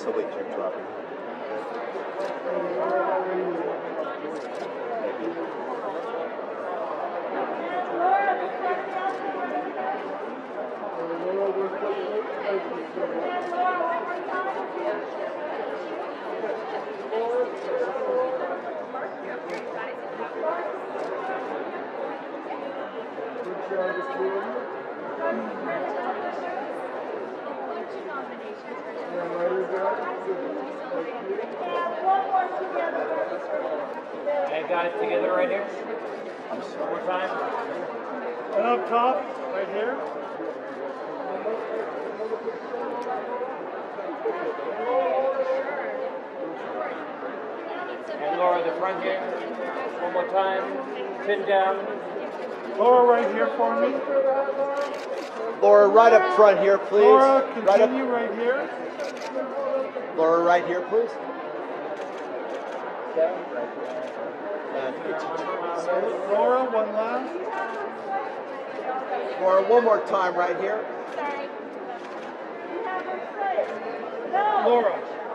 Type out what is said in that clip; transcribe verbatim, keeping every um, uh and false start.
So wait, you're dropping. Hey guys, together right here. I'm sorry. One more time. And up top, right here. And Laura, the front here. One more time. Pin down. Laura, right here for me. Laura, right up front here, please. Laura, right continue up. right here. Laura, right here, please. Okay. And Laura, one last. Laura, one more time right here. Laura.